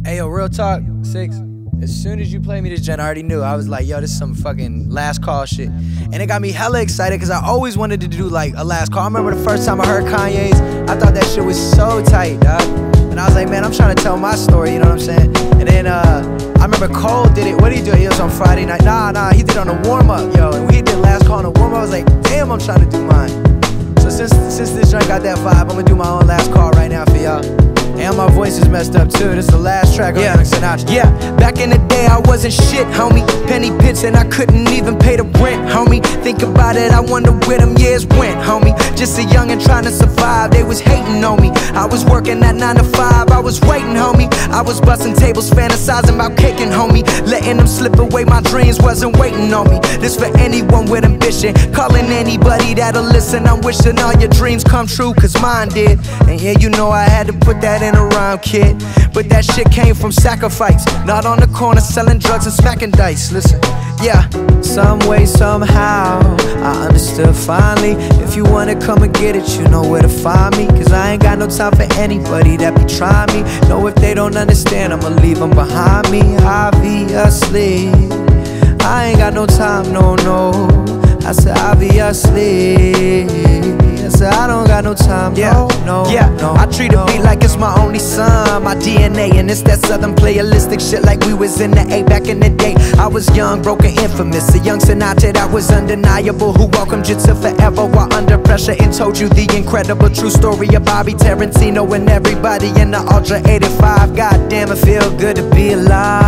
Hey, yo, real talk, Six. As soon as you played me this gen, I already knew. I was like, yo, this is some fucking last call shit. And it got me hella excited because I always wanted to do like a last call. I remember the first time I heard Kanye's, I thought that shit was so tight, dog. And I was like, man, I'm trying to tell my story, you know what I'm saying? And then I remember Cole did it. What did he do? He was on Friday night. Nah, he did it on the warm-up, yo. And we did last call on the warm-up. I was like, damn, I'm trying to do mine. So since this joint got that vibe, I'm gonna do my own last call right now for y'all. And my voice is messed up too. This is the last track on Young Sinatra. Yeah, back in the day I wasn't shit, homie. Penny pits and I couldn't even pay the rent, homie. Think about it, I wonder where them years went, homie. Just a youngin' trying to survive, they was hating on me. I was working at 9 to 5, I was waiting, homie. I was busting tables, fantasizing about kicking, homie. Letting them slip away, my dreams wasn't waiting on me. This for anyone with ambition, calling anybody that'll listen. I'm wishing all your dreams come true, cause mine did. And yeah, you know I had to put that in a rhyme, kid. But that shit came from sacrifice, not on the corner selling drugs and smacking dice. Listen, yeah. Some way, somehow, I understood finally. If you wanna come and get it, you know where to find me. Cause I ain't got no time for anybody that be trying me. Know if they don't understand, I'ma leave them behind me. Obviously, I ain't got no time, no. I said obviously, I said I don't got no time, no. I treat a beat like it's my only son, my DNA. And it's that southern playalistic shit like we was in the A back in the day. I was young, broke and infamous, a young Sinatra that was undeniable, who welcomed you to forever while under pressure and told you the incredible true story of Bobby Tarantino and everybody in the Ultra 85. God damn, it feel good to be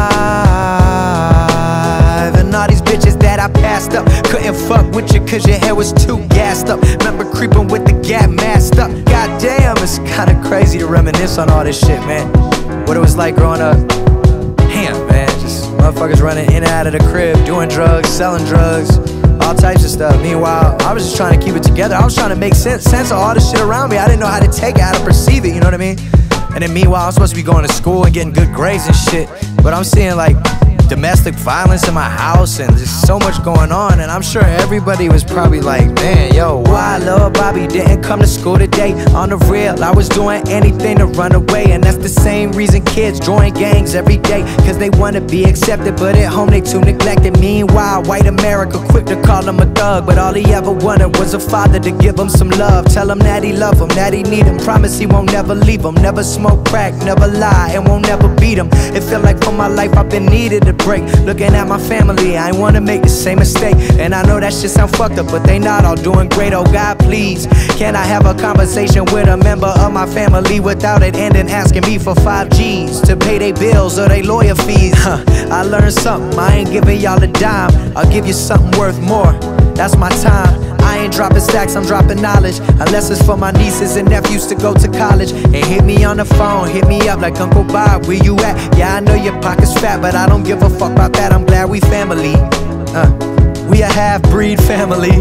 alive. And all these bitches that I passed up couldn't fuck with you cause your hair was too gassed up. Remember creeping with the gap masked up. God damn, it's kinda crazy to reminisce on all this shit, man. What it was like growing up. Damn, man, just motherfuckers running in and out of the crib, doing drugs, selling drugs, all types of stuff. Meanwhile, I was just trying to keep it together. I was trying to make sense of all the shit around me. I didn't know how to take it, how to perceive it, you know what I mean? And then meanwhile, I'm supposed to be going to school and getting good grades and shit, but I'm seeing like domestic violence in my house and there's so much going on. And I'm sure everybody was probably like, man, yo, why Lil Bobby didn't come to school today? On the real, I was doing anything to run away. And that's the same reason kids join gangs every day, cause they wanna be accepted, but at home they too neglected. Meanwhile, white America quick to call him a thug, but all he ever wanted was a father to give him some love. Tell him that he love him, that he need him, promise he won't never leave him. Never smoke crack, never lie, and won't never beat him. It feel like for my life I've been needed to break. Looking at my family, I ain't wanna make the same mistake. And I know that shit sound fucked up, but they not all doing great. Oh God, please, can I have a conversation with a member of my family without it ending asking me for 5 G's to pay their bills or their lawyer fees? I learned something, I ain't giving y'all a dime. I'll give you something worth more, that's my time. I ain't dropping stacks, I'm dropping knowledge. Unless it's for my nieces and nephews to go to college. And hit me on the phone, hit me up like Uncle Bob, where you at? Yeah, I know your pocket's fat, but I don't give a fuck about that. I'm glad we family. We a half-breed family.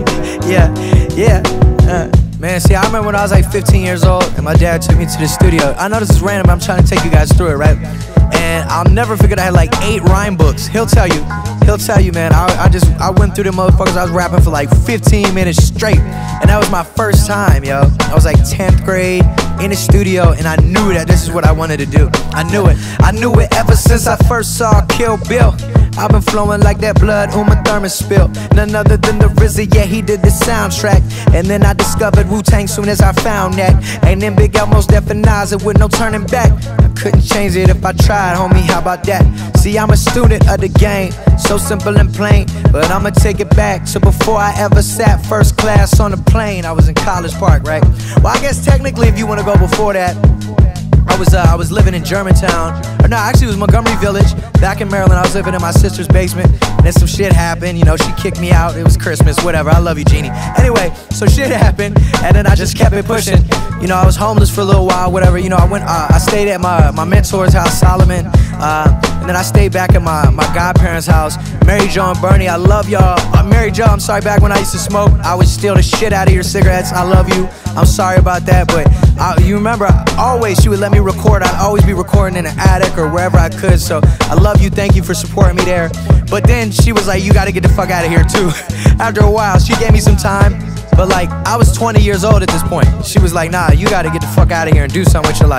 Man, see, I remember when I was like 15 years old and my dad took me to the studio. I know this is random, I'm trying to take you guys through it, right? And I'll never forget I had like 8 rhyme books. He'll tell you, man, I went through the motherfuckers. I was rapping for like 15 minutes straight. And that was my first time, yo. I was like 10th grade in the studio, and I knew that this is what I wanted to do. I knew it ever since I first saw Kill Bill. I've been flowing like that blood Uma Thurman spilled. None other than the RZA, yeah, he did the soundtrack. And then I discovered Wu-Tang soon as I found that. And then Big L most definized it with no turning back. I couldn't change it if I tried, homie, how about that? See, I'm a student of the game, so simple and plain, but I'ma take it back to before I ever sat first class on a plane. I was in College Park, right? Well, I guess technically if you wanna go before that, I was living in Germantown, or no, actually it was Montgomery Village, back in Maryland. I was living in my sister's basement, and then some shit happened, you know, she kicked me out, it was Christmas, whatever, I love you, Jeannie. Anyway, so shit happened, and then I just kept it pushing. You know, I was homeless for a little while, whatever, you know, I stayed at my mentor's house, Solomon, and then I stayed back at my godparents' house. Mary Jo and Bernie, I love y'all. Mary Jo, I'm sorry, back when I used to smoke, I would steal the shit out of your cigarettes. I love you, I'm sorry about that, but you remember, always she would let me record. I'd always be recording in the attic or wherever I could, so I love you, thank you for supporting me there. But then she was like, you gotta get the fuck out of here too. After a while, she gave me some time, but like, I was 20 years old at this point. She was like, nah, you gotta get the fuck out of here and do something with your life.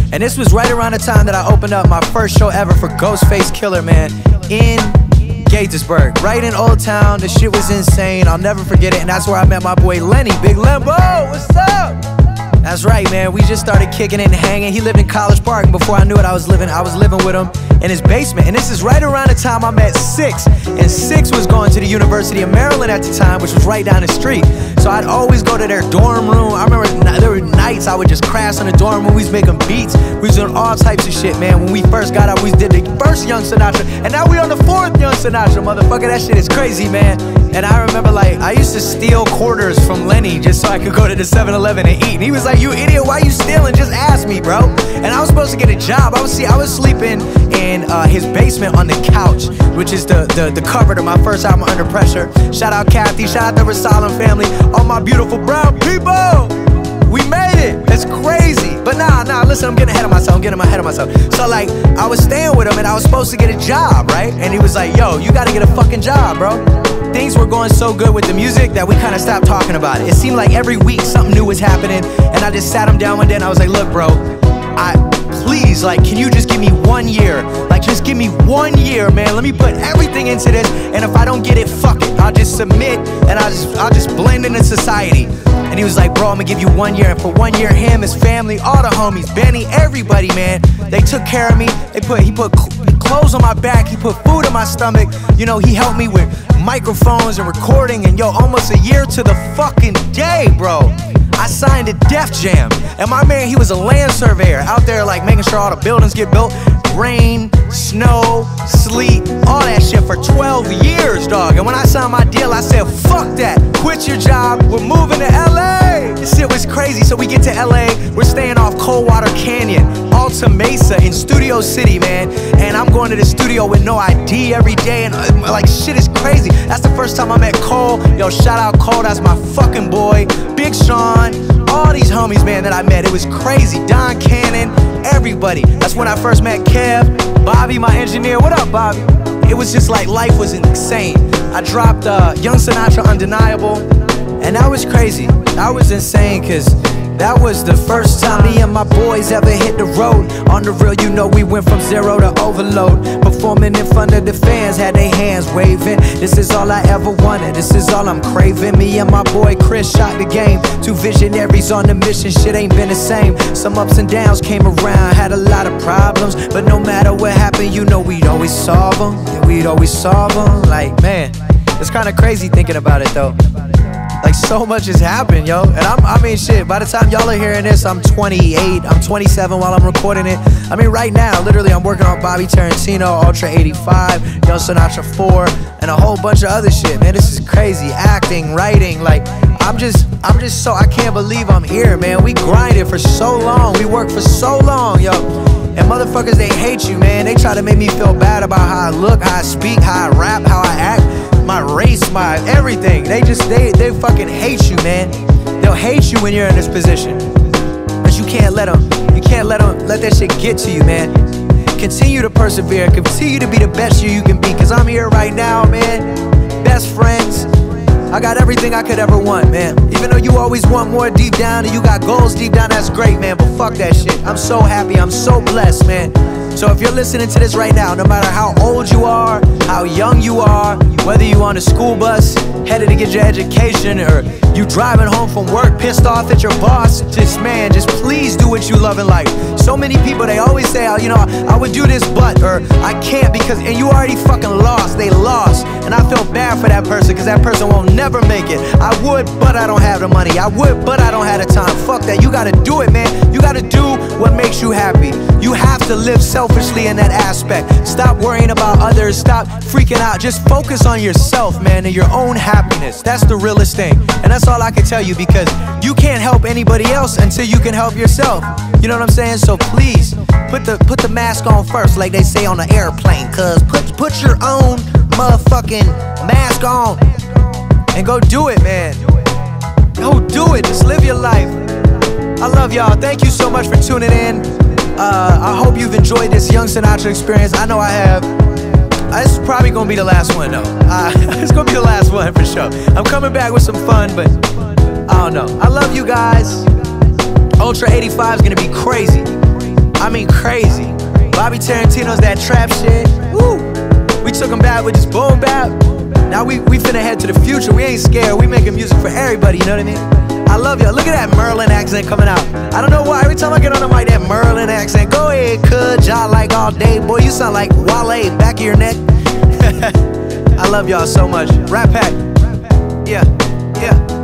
And this was right around the time that I opened up my first show ever for Ghostface Killah, man, in Gaithersburg, right in Old Town. The shit was insane. I'll never forget it. And that's where I met my boy Lenny, Big Lembo. What's up? That's right, man. We just started kicking it and hanging. He lived in College Park, and before I knew it, I was living with him in his basement. And this is right around the time I met Six. And Six was going to the University of Maryland at the time, which was right down the street. So I'd always go to their dorm room. I remember there were nights I would just crash in the dorm room. We was making beats. We was doing all types of shit, man. When we first got out, we did the first Young Sinatra. And now we on the fourth Young Sinatra, motherfucker. That shit is crazy, man. And I remember, like, I used to steal quarters from Lenny just so I could go to the 7-Eleven and eat. And he was like, you idiot, why you stealing? Just ask me, bro. And I was supposed to get a job. I was sleeping in his basement on the couch, which is the cover to my first album, Under Pressure. Shout out Kathy, shout out the Rasalam family, all my beautiful brown people. We made it. It's crazy. But nah, listen, I'm getting ahead of myself. So, like, I was staying with him and I was supposed to get a job, right? And he was like, yo, you gotta get a fucking job, bro. Things were going so good with the music that we kind of stopped talking about it. It seemed like every week something new was happening, and I just sat him down one day and I was like, look, bro, please, like, can you just give me 1 year? Like, just give me 1 year, man. Let me put everything into this, and if I don't get it, fuck it. I'll just submit, and I'll just blend into society. And he was like, bro, I'm gonna give you 1 year. And for 1 year, him, his family, all the homies, Benny, everybody, man, they took care of me. He put clothes on my back. He put food in my stomach. You know, he helped me with microphones and recording. And yo, almost a year to the fucking day, bro, I signed to Def Jam. And my man, he was a land surveyor out there, like, making sure all the buildings get built. Rain, snow, sleet, all that shit for 12 years, dog. And when I signed my deal, I said, fuck that. Quit your job. We're moving to LA. This shit was crazy. So we get to LA. We're staying off Coldwater Canyon, Alta Mesa in Studio City, man. And I'm going to the studio with no ID every day. And like, shit is crazy. That's the first time I met Cole. Yo, shout out Cole. That's my fucking boy. Big Sean. All these homies, man, that I met. It was crazy. Don Cannon. Everybody. That's when I first met Kev. Bobby, my engineer. What up, Bobby? It was just like, life was insane. I dropped Young Sinatra, Undeniable, and that was crazy. That was insane, cause that was the first time me and my boys ever hit the road. On the real, you know, we went from zero to overload. Performing in front of the fans, had their hands waving. This is all I ever wanted, this is all I'm craving. Me and my boy Chris shot the game. Two visionaries on the mission, shit ain't been the same. Some ups and downs came around, had a lot of problems, but no matter what happened, you know, we'd always solve them. Yeah, we'd always solve them. Like, man, it's kind of crazy thinking about it though. Like, so much has happened, yo. And I mean, shit, by the time y'all are hearing this, I'm 28, I'm 27 while I'm recording it. I mean, right now, literally, I'm working on Bobby Tarantino, Ultra 85, Young Sinatra 4, and a whole bunch of other shit, man. This is crazy. Acting, writing, like, I'm just so, I can't believe I'm here, man. We grinded for so long. We worked for so long, yo. And motherfuckers, they hate you, man. They try to make me feel bad about how I look, how I speak, how I rap, how I act, my race, my everything. They fucking hate you, man. They'll hate you when you're in this position. But you can't let them let that shit get to you, man. Continue to persevere, continue to be the best you can be, cause I'm here right now, man. Best friends. I got everything I could ever want, man. Even though you always want more deep down and you got goals deep down, that's great, man. But fuck that shit. I'm so happy, I'm so blessed, man. So if you're listening to this right now, no matter how old you are, how young you are, whether you on a school bus, headed to get your education, or you driving home from work pissed off at your boss, just please do what you love in life. So many people, they always say, you know, I would do this but, or I can't because, and you already fucking lost. They lost. And I feel bad for that person because that person won't never make it. I would, but I don't have the money. I would, but I don't have the time. Fuck that. You gotta do it, man. You gotta do what makes you happy. You have to live selfishly in that aspect. Stop worrying about others. Stop freaking out. Just focus on yourself, man, and your own happiness. That's the realest thing. And that's all I can tell you, because you can't help anybody else until you can help yourself. You know what I'm saying? So please, put the mask on first, like they say on an airplane, cuz put your own motherfucking mask on and go do it, man. Go do it. Just live your life. I love y'all. Thank you so much for tuning in. I hope you've enjoyed this Young Sinatra experience. I know I have. This is probably gonna be the last one, though. It's gonna be the last one for sure. I'm coming back with some fun, but I don't know. I love you guys. Ultra 85 is gonna be crazy. I mean crazy. Bobby Tarantino's that trap shit. Woo. We took him back with this boom bap. Now we finna head to the future. We ain't scared. We making music for everybody, you know what I mean? I love y'all. Look at that Merlin accent coming out. I don't know why. Every time I get on the mic, that Merlin accent. Go ahead, cuz. Y'all like all day. Boy, you sound like Wale, back of your neck. I love y'all so much. Rat Pack. Yeah, yeah.